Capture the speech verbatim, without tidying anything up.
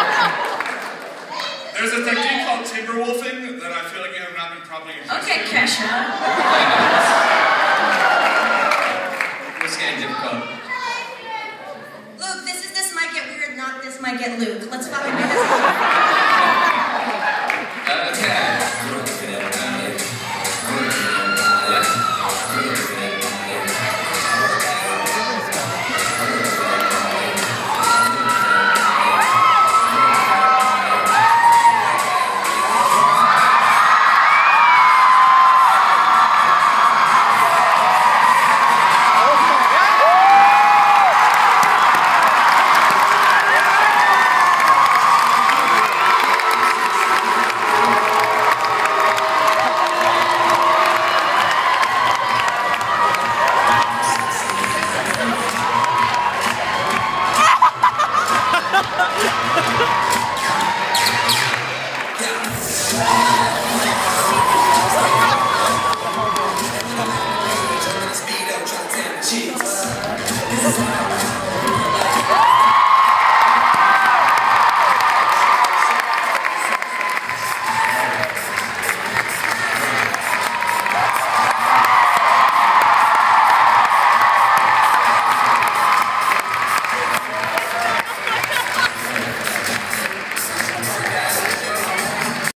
There's a technique called timberwolfing that I feel like you have not been properly introduced Okay, to. Kesha. What's getting difficult? Luke, this is this might get weird, not this might get Luke. Let's fucking do this. Okay. This is